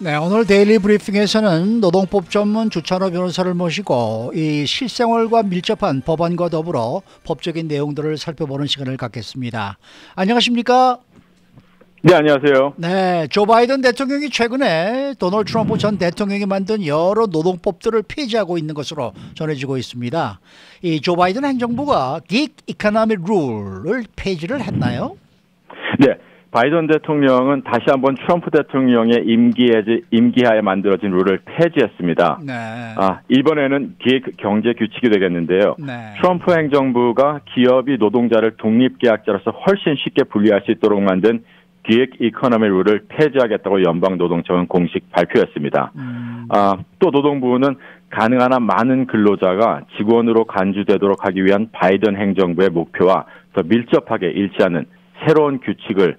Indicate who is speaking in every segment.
Speaker 1: 네, 오늘 데일리 브리핑에서는 노동법 전문 주찬호 변호사를 모시고 이 실생활과 밀접한 법안과 더불어 법적인 내용들을 살펴보는 시간을 갖겠습니다. 안녕하십니까?
Speaker 2: 네, 안녕하세요.
Speaker 1: 네, 조 바이든 대통령이 최근에 도널드 트럼프 전 대통령이 만든 여러 노동법들을 폐지하고 있는 것으로 전해지고 있습니다. 이 조 바이든 행정부가 gig economy rule을 폐지를 했나요?
Speaker 2: 네, 바이든 대통령은 다시 한번 트럼프 대통령의 임기하에 만들어진 룰을 폐지했습니다.
Speaker 1: 네.
Speaker 2: 이번에는 기획 경제 규칙이 되겠는데요.
Speaker 1: 네.
Speaker 2: 트럼프 행정부가 기업이 노동자를 독립계약자로서 훨씬 쉽게 분리할 수 있도록 만든 기획 이코노미 룰을 폐지하겠다고 연방노동청은 공식 발표했습니다. 또 노동부는 가능한 한 많은 근로자가 직원으로 간주되도록 하기 위한 바이든 행정부의 목표와 더 밀접하게 일치하는 새로운 규칙을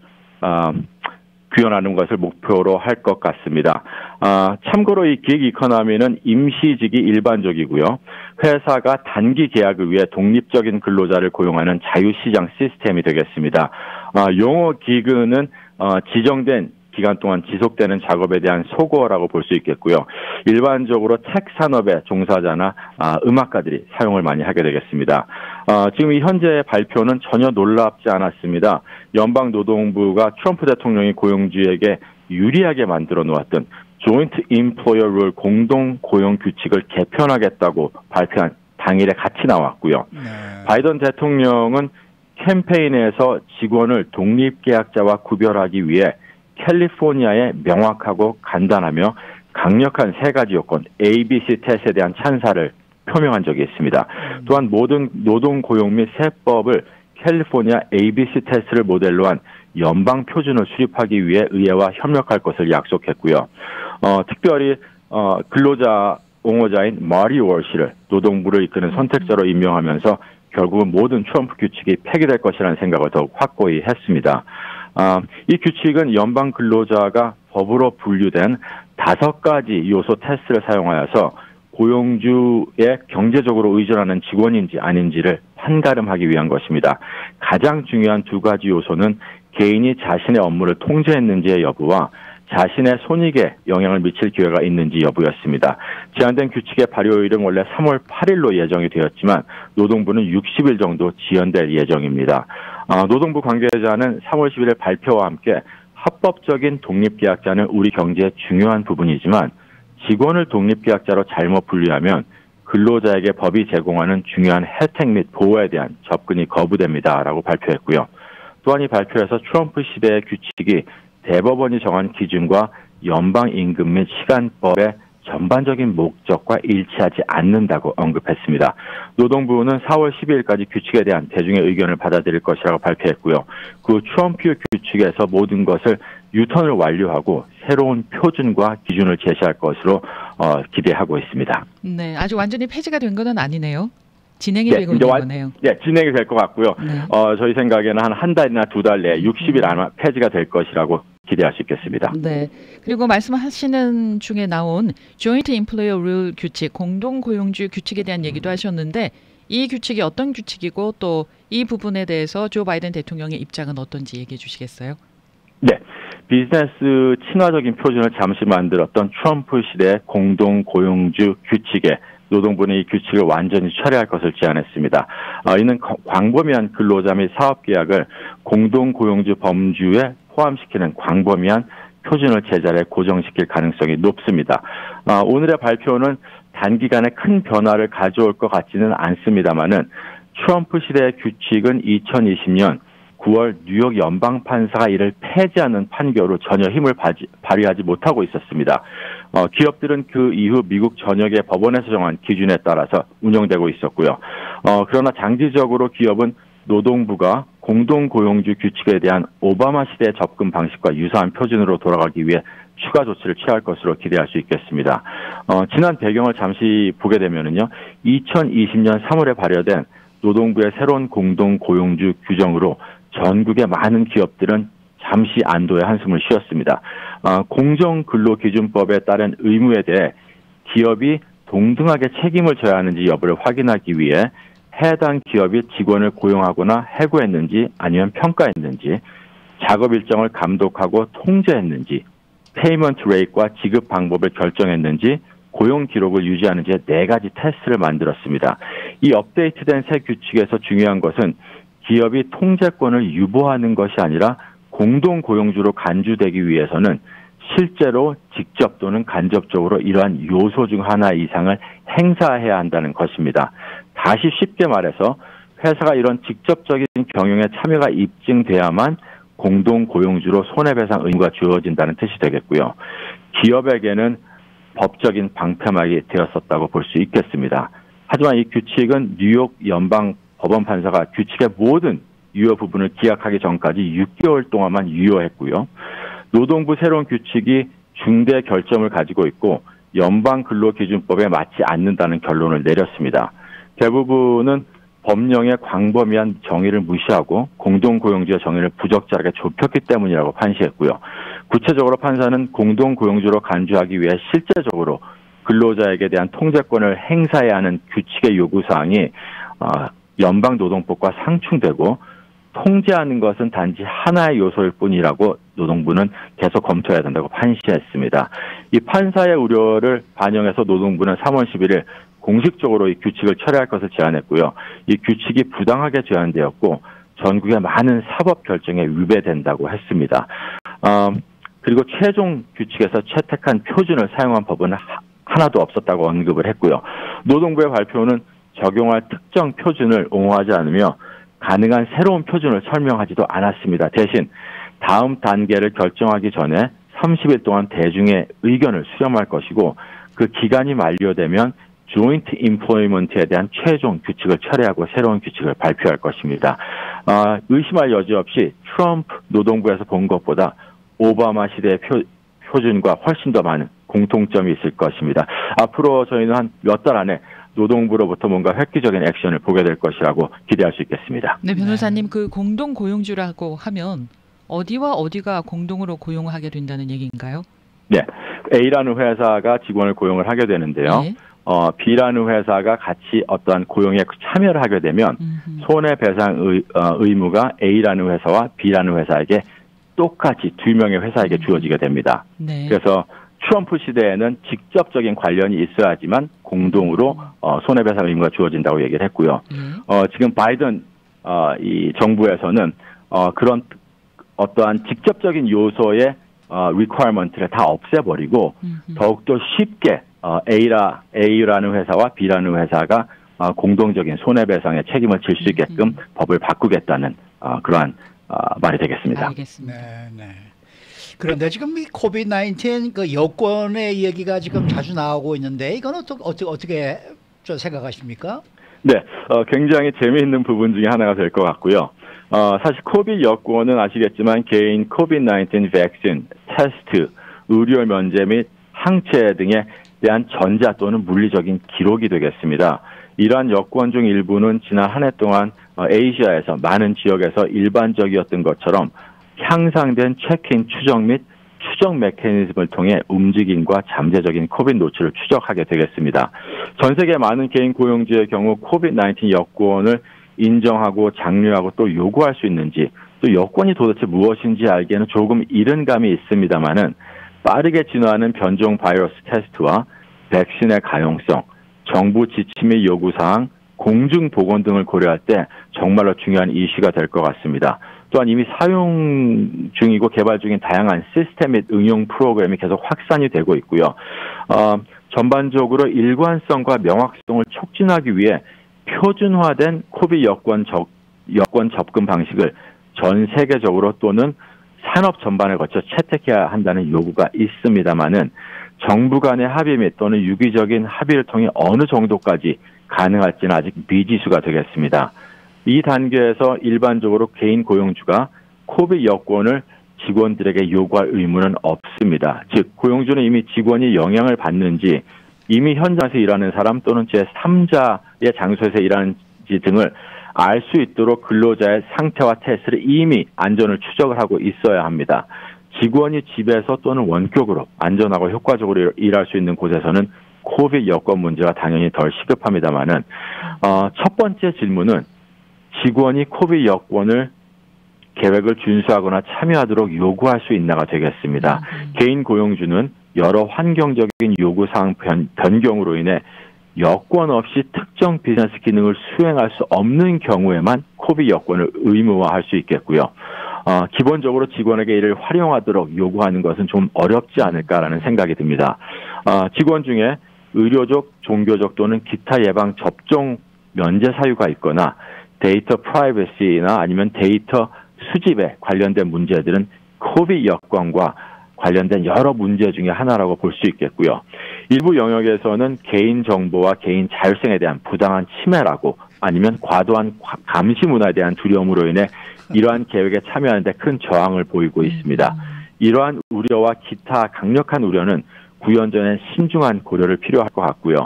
Speaker 2: 구현하는 것을 목표로 할 것 같습니다. 참고로 이 기획 이코노미는 임시직이 일반적이고요. 회사가 단기 계약을 위해 독립적인 근로자를 고용하는 자유시장 시스템이 되겠습니다. 용어 기근은 지정된 기간 동안 지속되는 작업에 대한 소거라고 볼 수 있겠고요. 일반적으로 텍 산업의 종사자나 음악가들이 사용을 많이 하게 되겠습니다. 지금 이 현재의 발표는 전혀 놀랍지 않았습니다. 연방노동부가 트럼프 대통령이 고용주에게 유리하게 만들어 놓았던 조인트 임플로이어 룰 공동 고용 규칙을 개편하겠다고 발표한 당일에 같이 나왔고요.
Speaker 1: 네. 바이든
Speaker 2: 바이든 대통령은 캠페인에서 직원을 독립계약자와 구별하기 위해 캘리포니아의 명확하고 간단하며 강력한 세 가지 요건 ABC 테스트에 대한 찬사를 표명한 적이 있습니다. 또한 모든 노동고용 및 세법을 캘리포니아 ABC 테스트를 모델로 한 연방 표준을 수립하기 위해 의회와 협력할 것을 약속했고요. 특별히 근로자 옹호자인 마리 월시를 노동부를 이끄는 선택자로 임명하면서 결국은 모든 트럼프 규칙이 폐기될 것이라는 생각을 더욱 확고히 했습니다. 이 규칙은 연방 근로자가 법으로 분류된 5가지 요소 테스트를 사용하여서 고용주에 경제적으로 의존하는 직원인지 아닌지를 판가름하기 위한 것입니다. 가장 중요한 2가지 요소는 개인이 자신의 업무를 통제했는지의 여부와 자신의 손익에 영향을 미칠 기회가 있는지 여부였습니다. 제한된 규칙의 발효일은 원래 3월 8일로 예정이 되었지만 노동부는 60일 정도 지연될 예정입니다. 노동부 관계자는 3월 11일 발표와 함께 합법적인 독립계약자는 우리 경제의 중요한 부분이지만 직원을 독립계약자로 잘못 분류하면 근로자에게 법이 제공하는 중요한 혜택 및 보호에 대한 접근이 거부됩니다라고 발표했고요. 또한 이 발표에서 트럼프 시대의 규칙이 대법원이 정한 기준과 연방임금 및 시간법의 전반적인 목적과 일치하지 않는다고 언급했습니다. 노동부는 4월 12일까지 규칙에 대한 대중의 의견을 받아들일 것이라고 발표했고요. 그 트럼프 규칙에서 모든 것을 유턴을 완료하고 새로운 표준과 기준을 제시할 것으로 기대하고 있습니다.
Speaker 3: 네, 아직 완전히 폐지가 된 건 아니네요. 진행이 되고 있는 거네요.
Speaker 2: 네, 진행이 될 것 같고요.
Speaker 3: 네.
Speaker 2: 저희 생각에는 한 달이나 2달 내에 60일 아마 폐지가 될 것이라고 기대할 수 있겠습니다.
Speaker 3: 네. 그리고 말씀하시는 중에 나온 조인트 임플로이어 룰 규칙, 공동고용주 규칙에 대한 얘기도 하셨는데 이 규칙이 어떤 규칙이고 또 이 부분에 대해서 조 바이든 대통령의 입장은 어떤지 얘기해 주시겠어요?
Speaker 2: 네. 비즈니스 친화적인 표준을 잠시 만들었던 트럼프 시대의 공동고용주 규칙에 노동부는 이 규칙을 완전히 철회할 것을 제안했습니다. 이는 광범위한 근로자 및 사업계약을 공동고용주 범주에 포함시키는 광범위한 표준을 제자리에 고정시킬 가능성이 높습니다. 오늘의 발표는 단기간에 큰 변화를 가져올 것 같지는 않습니다만은 트럼프 시대의 규칙은 2020년 9월 뉴욕 연방판사가 이를 폐지하는 판결로 전혀 힘을 발휘하지 못하고 있었습니다. 기업들은 그 이후 미국 전역의 법원에서 정한 기준에 따라서 운영되고 있었고요. 그러나 장기적으로 기업은 노동부가 공동고용주 규칙에 대한 오바마 시대의 접근 방식과 유사한 표준으로 돌아가기 위해 추가 조치를 취할 것으로 기대할 수 있겠습니다. 지난 배경을 잠시 보게 되면은요, 2020년 3월에 발효된 노동부의 새로운 공동고용주 규정으로 전국의 많은 기업들은 잠시 안도의 한숨을 쉬었습니다. 공정근로기준법에 따른 의무에 대해 기업이 동등하게 책임을 져야 하는지 여부를 확인하기 위해 해당 기업이 직원을 고용하거나 해고했는지 아니면 평가했는지, 작업 일정을 감독하고 통제했는지, 페이먼트 레이트와 지급 방법을 결정했는지 고용 기록을 유지하는지 4가지 테스트를 만들었습니다. 이 업데이트된 새 규칙에서 중요한 것은 기업이 통제권을 유보하는 것이 아니라 공동 고용주로 간주되기 위해서는 실제로 직접 또는 간접적으로 이러한 요소 중 하나 이상을 행사해야 한다는 것입니다. 다시 쉽게 말해서 회사가 이런 직접적인 경영에 참여가 입증돼야만 공동 고용주로 손해배상 의무가 주어진다는 뜻이 되겠고요. 기업에게는 법적인 방패막이 되었었다고 볼 수 있겠습니다. 하지만 이 규칙은 뉴욕 연방 법원 판사가 규칙의 모든 유효 부분을 기각하기 전까지 6개월 동안만 유효했고요. 노동부 새로운 규칙이 중대 결점을 가지고 있고 연방근로기준법에 맞지 않는다는 결론을 내렸습니다. 대부분은 법령의 광범위한 정의를 무시하고 공동고용주의 정의를 부적절하게 좁혔기 때문이라고 판시했고요. 구체적으로 판사는 공동고용주로 간주하기 위해 실제적으로 근로자에게 대한 통제권을 행사해야 하는 규칙의 요구사항이 연방노동법과 상충되고 통제하는 것은 단지 하나의 요소일 뿐이라고 노동부는 계속 검토해야 된다고 판시했습니다. 이 판사의 우려를 반영해서 노동부는 3월 11일 공식적으로 이 규칙을 철회할 것을 제안했고요. 이 규칙이 부당하게 제안되었고 전국의 많은 사법 결정에 위배된다고 했습니다. 그리고 최종 규칙에서 채택한 표준을 사용한 법은 하나도 없었다고 언급을 했고요. 노동부의 발표는 적용할 특정 표준을 옹호하지 않으며 가능한 새로운 표준을 설명하지도 않았습니다. 대신 다음 단계를 결정하기 전에 30일 동안 대중의 의견을 수렴할 것이고 그 기간이 만료되면 조인트 임플로이먼트에 대한 최종 규칙을 철회하고 새로운 규칙을 발표할 것입니다. 의심할 여지 없이 트럼프 노동부에서 본 것보다 오바마 시대의 표준과 훨씬 더 많은 공통점이 있을 것입니다. 앞으로 저희는 한 몇 달 안에 노동부로부터 뭔가 획기적인 액션을 보게 될 것이라고 기대할 수 있겠습니다.
Speaker 3: 네, 변호사님, 그 공동 고용주라고 하면 어디와 어디가 공동으로 고용하게 된다는 얘기인가요?
Speaker 2: 네, A라는 회사가 직원을 고용을 하게 되는데요.
Speaker 3: 네.
Speaker 2: B라는 회사가 같이 어떠한 고용에 참여를 하게 되면 손해배상 의무가 A라는 회사와 B라는 회사에게 똑같이 2명의 회사에게 주어지게 됩니다.
Speaker 3: 네.
Speaker 2: 그래서 트럼프 시대에는 직접적인 관련이 있어야지만 공동으로 손해배상 의무가 주어진다고 얘기를 했고요. 지금 바이든 이 정부에서는 그런 어떠한 직접적인 요소의 requirement를 다 없애버리고 더욱더 쉽게 A라는 회사와 B라는 회사가 공동적인 손해배상의 책임을 질 수 있게끔 법을 바꾸겠다는 그러한 말이 되겠습니다.
Speaker 3: 알겠습니다.
Speaker 1: 네. 그런데 지금 이 코비드-19 그 여권의 얘기가 지금 자주 나오고 있는데 이건 어떻게 생각하십니까?
Speaker 2: 네, 굉장히 재미있는 부분 중에 하나가 될 것 같고요. 사실 코비드 여권은 아시겠지만 개인 코비드-19 백신, 테스트, 의료 면제 및 항체 등에 대한 전자 또는 물리적인 기록이 되겠습니다. 이러한 여권 중 일부는 지난 한 해 동안 아시아에서 많은 지역에서 일반적이었던 것처럼 향상된 체크인 추적 및 추적 메커니즘을 통해 움직임과 잠재적인 코비드 노출을 추적하게 되겠습니다. 전 세계 많은 개인 고용주의 경우 코비드-19 여권을 인정하고 장려하고 또 요구할 수 있는지 또 여권이 도대체 무엇인지 알기에는 조금 이른 감이 있습니다만은 빠르게 진화하는 변종 바이러스 테스트와 백신의 가용성, 정부 지침 및 요구사항, 공중보건 등을 고려할 때 정말로 중요한 이슈가 될 것 같습니다. 또한 이미 사용 중이고 개발 중인 다양한 시스템 및 응용 프로그램이 계속 확산이 되고 있고요. 전반적으로 일관성과 명확성을 촉진하기 위해 표준화된 코비드 여권 접근 방식을 전 세계적으로 또는 산업 전반을 거쳐 채택해야 한다는 요구가 있습니다만은 정부 간의 합의 및 또는 유기적인 합의를 통해 어느 정도까지 가능할지는 아직 미지수가 되겠습니다. 이 단계에서 일반적으로 개인 고용주가 코비드 여권을 직원들에게 요구할 의무는 없습니다. 즉 고용주는 이미 직원이 영향을 받는지 이미 현장에서 일하는 사람 또는 제3자의 장소에서 일하는지 등을 알 수 있도록 근로자의 상태와 테스트를 이미 안전을 추적을 하고 있어야 합니다. 직원이 집에서 또는 원격으로 안전하고 효과적으로 일할 수 있는 곳에서는 코비드 여권 문제가 당연히 덜 시급합니다만은 첫 번째 질문은 직원이 코비드 여권을 계획을 준수하거나 참여하도록 요구할 수 있나가 되겠습니다. 개인 고용주는 여러 환경적인 요구사항 변경으로 인해 여권 없이 특정 비즈니스 기능을 수행할 수 없는 경우에만 코비 여권을 의무화할 수 있겠고요. 기본적으로 직원에게 이를 활용하도록 요구하는 것은 좀 어렵지 않을까라는 생각이 듭니다. 직원 중에 의료적, 종교적 또는 기타 예방 접종 면제 사유가 있거나 데이터 프라이버시나 아니면 데이터 수집에 관련된 문제들은 코비 여권과 관련된 여러 문제 중에 하나라고 볼 수 있겠고요. 일부 영역에서는 개인 정보와 개인 자율성에 대한 부당한 침해라고 아니면 과도한 감시 문화에 대한 두려움으로 인해 이러한 계획에 참여하는 데 큰 저항을 보이고 있습니다. 이러한 우려와 기타 강력한 우려는 구현 전에 신중한 고려를 필요할 것 같고요.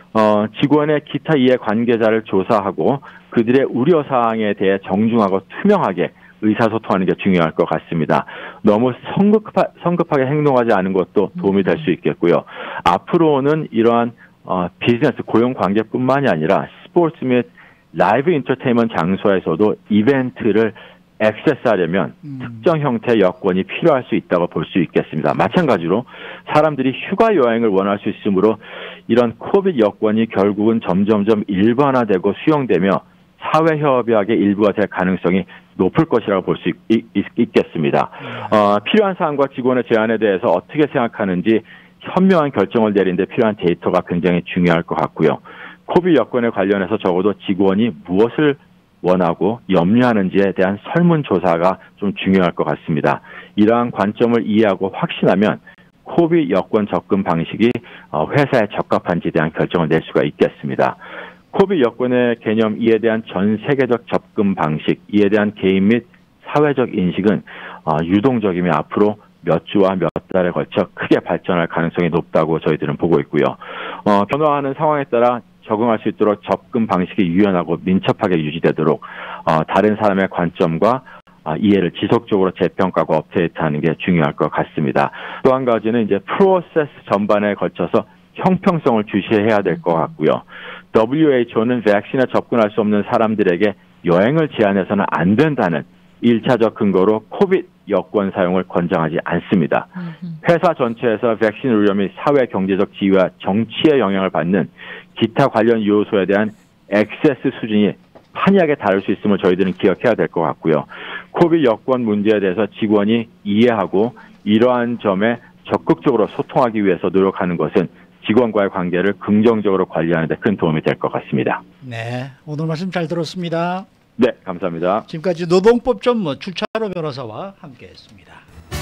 Speaker 2: 직원의 기타 이해 관계자를 조사하고 그들의 우려사항에 대해 정중하고 투명하게 의사소통하는 게 중요할 것 같습니다. 너무 성급하게 행동하지 않은 것도 도움이 될 수 있겠고요. 앞으로는 이러한 비즈니스 고용 관계뿐만이 아니라 스포츠 및 라이브 인터테인먼트 장소에서도 이벤트를 액세스하려면 특정 형태의 여권이 필요할 수 있다고 볼 수 있겠습니다. 마찬가지로 사람들이 휴가 여행을 원할 수 있으므로 이런 코비드 여권이 결국은 점점점 일반화되고 수용되며 사회협약의 일부가 될 가능성이 높을 것이라고 볼 수 있겠습니다. 필요한 사항과 직원의 제안에 대해서 어떻게 생각하는지 현명한 결정을 내리는 데 필요한 데이터가 굉장히 중요할 것 같고요. 코비드 여권에 관련해서 적어도 직원이 무엇을 원하고 염려하는지에 대한 설문조사가 좀 중요할 것 같습니다. 이러한 관점을 이해하고 확신하면 코비드 여권 접근 방식이 회사에 적합한지에 대한 결정을 낼 수가 있겠습니다. 코비드 여권의 개념, 이에 대한 전 세계적 접근 방식, 이에 대한 개인 및 사회적 인식은 유동적이며 앞으로 몇 주와 몇 달에 걸쳐 크게 발전할 가능성이 높다고 저희들은 보고 있고요. 변화하는 상황에 따라 적응할 수 있도록 접근 방식이 유연하고 민첩하게 유지되도록 다른 사람의 관점과 이해를 지속적으로 재평가하고 업데이트하는 게 중요할 것 같습니다. 또 한 가지는 이제 프로세스 전반에 걸쳐서 형평성을 주시해야 될 것 같고요. WHO는 백신에 접근할 수 없는 사람들에게 여행을 제한해서는 안 된다는 1차적 근거로 코비드 여권 사용을 권장하지 않습니다. 회사 전체에서 백신 의료 및 사회 경제적 지위와 정치의 영향을 받는 기타 관련 요소에 대한 액세스 수준이 판이하게 다를 수 있음을 저희들은 기억해야 될 것 같고요. 코비드 여권 문제에 대해서 직원이 이해하고 이러한 점에 적극적으로 소통하기 위해서 노력하는 것은 직원과의 관계를 긍정적으로 관리하는 데 큰 도움이 될 것 같습니다.
Speaker 1: 네, 오늘 말씀 잘 들었습니다.
Speaker 2: 네, 감사합니다.
Speaker 1: 지금까지 노동법 전문 추차로 변호사와 함께했습니다.